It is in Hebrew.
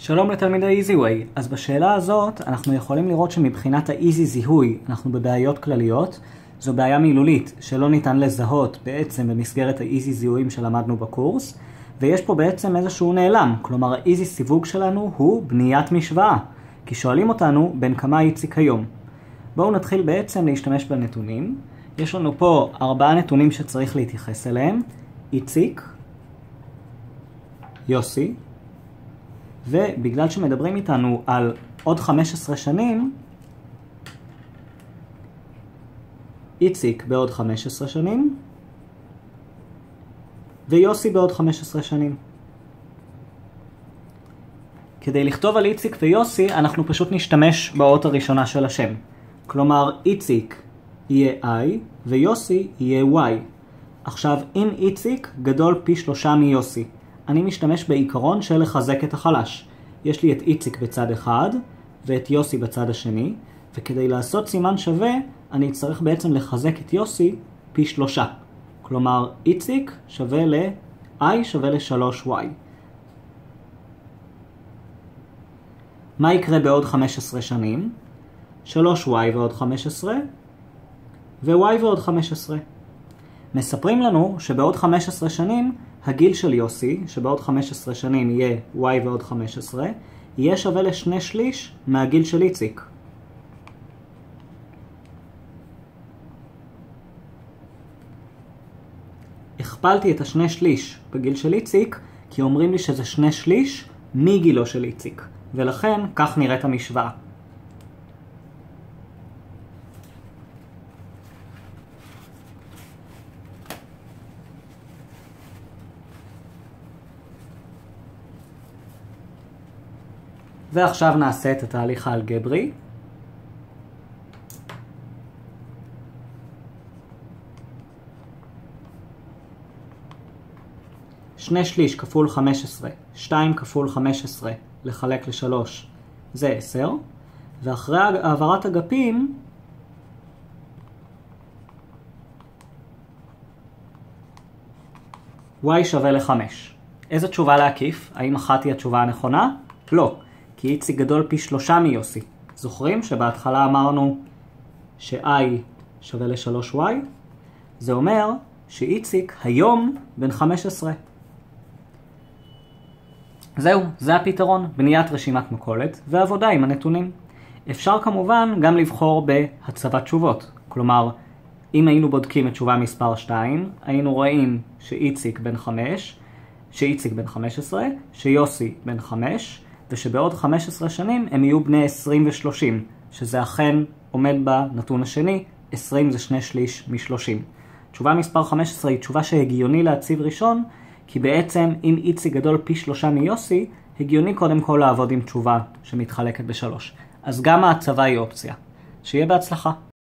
שלום לתלמידי EasyWay. אז בשאלה הזאת אנחנו יכולים לראות שמבחינת ה-Easy זיהוי אנחנו בבעיות כלליות. זו בעיה מילולית שלא ניתן לזהות בעצם במסגרת ה-Easy זיהויים שלמדנו בקורס. ויש פה בעצם איזשהו נעלם, כלומר ה-Easy סיווג שלנו הוא בניית משוואה. כי שואלים אותנו בין כמה איציק היום. בואו נתחיל בעצם להשתמש בנתונים. יש לנו פה 4 נתונים שצריך להתייחס אליהם. איציק, יוסי, ובגלל שמדברים איתנו על עוד 15 שנים, איציק בעוד 15 שנים, ויוסי בעוד 15 שנים. כדי לכתוב על איציק ויוסי, אנחנו פשוט נשתמש באות הראשונה של השם. כלומר, איציק יהיה I ויוסי יהיה Y. עכשיו, אם איציק גדול פי 3 מיוסי, אני משתמש בעיקרון של לחזק את החלש. יש לי את איציק בצד אחד ואת יוסי בצד השני, וכדי לעשות סימן שווה, אני צריך בעצם לחזק את יוסי פי 3. כלומר, איציק שווה ל-I שווה ל-3Y. מה יקרה בעוד 15 שנים? 3Y ועוד 15, ו-Y ועוד 15. מספרים לנו שבעוד 15 שנים, הגיל של יוסי, שבעוד 15 שנים יהיה Y ועוד 15, יהיה שווה ל2/3 מהגיל של איציק. הכפלתי את ה2/3 בגיל של איציק, כי אומרים לי שזה 2/3 מגילו של איציק. ולכן, כך נראית המשוואה. ועכשיו נעשה את התהליך האלגברי. שני שליש כפול 15, 2 כפול 15 לחלק ל3 זה 10, ואחרי העברת אגפים y שווה ל5. איזה תשובה להקיף? האם אחת היא התשובה הנכונה? לא. כי איציק גדול פי 3 מיוסי. זוכרים שבהתחלה אמרנו ש-I שווה ל3Y? זה אומר שאיציק היום בן 15. זהו, זה הפתרון, בניית רשימת מכולת ועבודה עם הנתונים. אפשר כמובן גם לבחור בהצבת תשובות. כלומר, אם היינו בודקים את תשובה מספר 2, היינו רואים שאיציק בן 15, שיוסי בן 5, ושבעוד 15 שנים הם יהיו בני 20 ו-30, שזה אכן עומד בנתון השני, 20 זה 2/3 מ-30. תשובה מספר 15 היא תשובה שהגיוני להציב ראשון, כי בעצם אם איציק גדול פי 3 מיוסי, הגיוני קודם כל לעבוד עם תשובה שמתחלקת ב3. אז גם ההצבה היא אופציה. שיהיה בהצלחה.